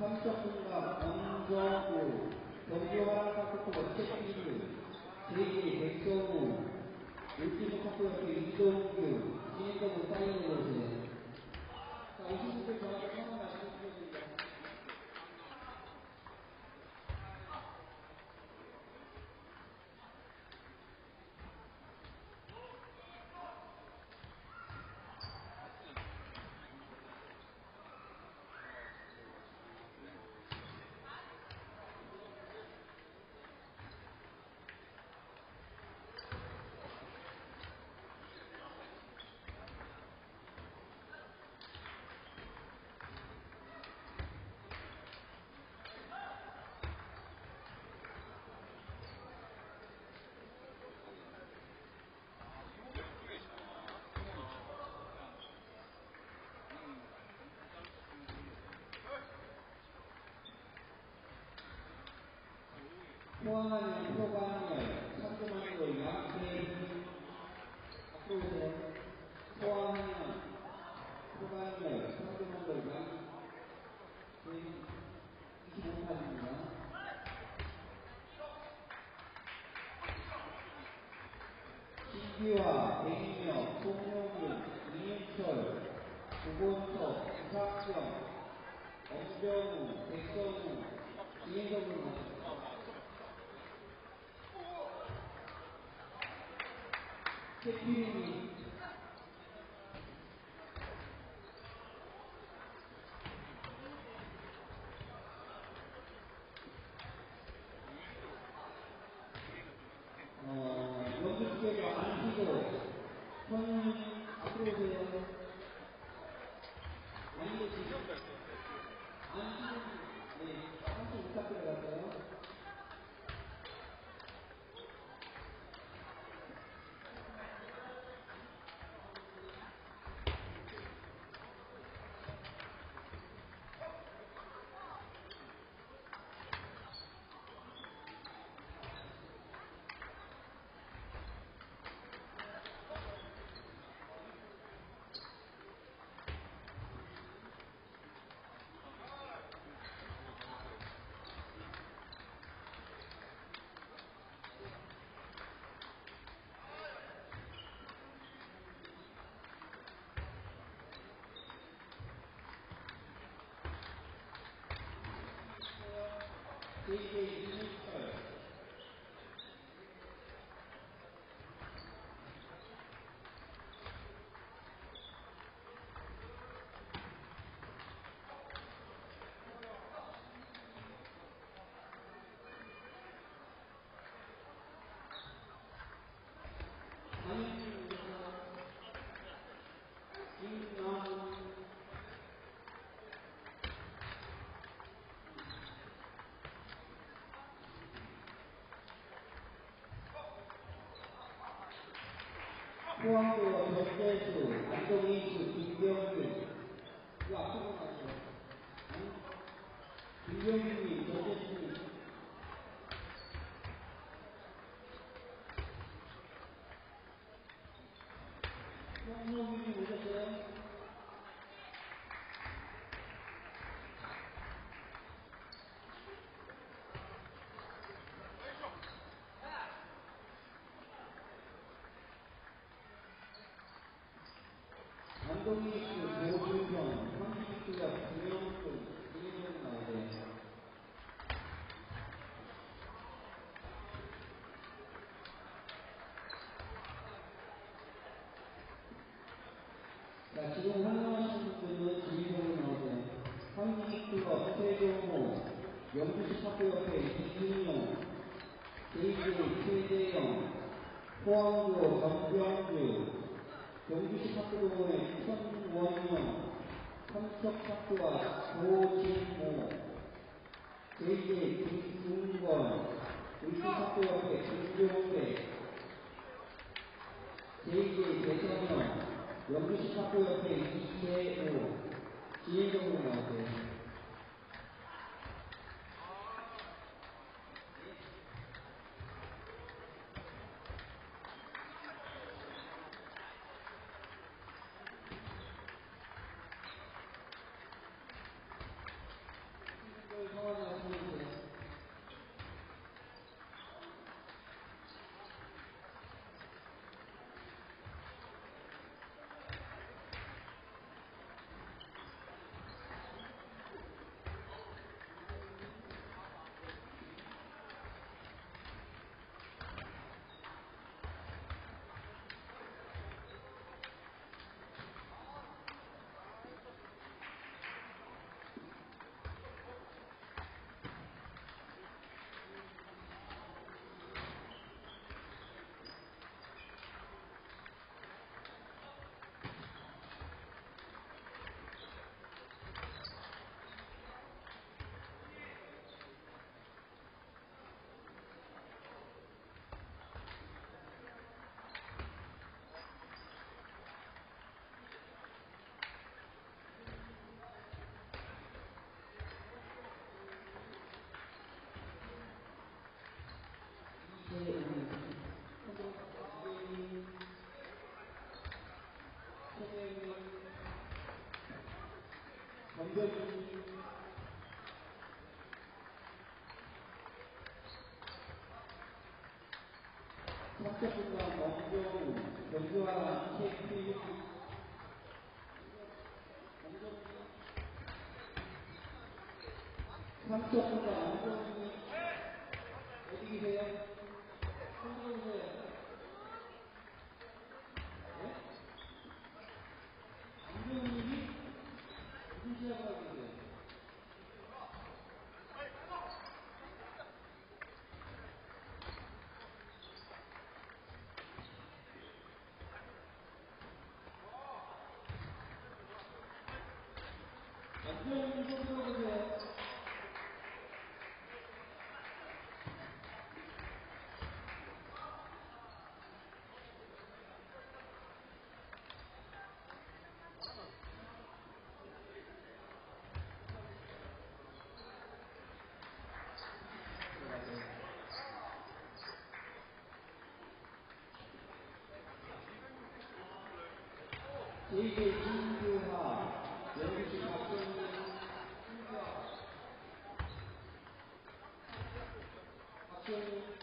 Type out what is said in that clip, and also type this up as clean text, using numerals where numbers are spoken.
삼척군과 엄정우, 경주하나사쿠토 최필우, 제2의 백성우, 울지목학교협회 이동규, 진행자분 사인을 해주세요. 자, 오신 분들 저한테 성함 말씀해 주세요. 포항하는 포관열, 상주만도 양태희, 앞으로 오세요. 포항하는 포관열, 상주만도 양태희, 25판입니다. 신기화, 백인혁, 송용윤, 이윤철, 구본석, 이상경, 엄정우, 백성우, 이인석으로 최필이 연극계가 안희도 저는 앞으로 오세요. 안희도 지금 안희도 네, 한번 부탁드려갈까요? 제2의 이민철 포항도와 전대수, 안동인수, 김병규 이거 앞으로 가죠. 김병규님, 전대수님 홍록이님 오셨어요? 안동인수, 조준현, 황진수가 김영수, 이인영 나오세요. 자, 지금 활동하시는 분은 주인공으로 나오세요. 황진수가 최종호, 영주식학교협회 이준용, 제2의 최재영, 포항도 정병주, 경주식학교동원의 천원영, 삼척학교와 조진모, 제2의 김승권, 울진학교협회 김종배, 제2의 대성형, 영주식학교협회 이재호, 지혜정으로 나오세요. 권병준, 삼척군단 엄정우, 변주환, KP, 삼척군단 엄정우, 어디 계세요? 손 들어주세요. 네? 엄정우님이 무슨 시합을 하고 계세요? 엄정우님 손 들어주세요. JJ 김규하, 연구시 박정희, 박정희,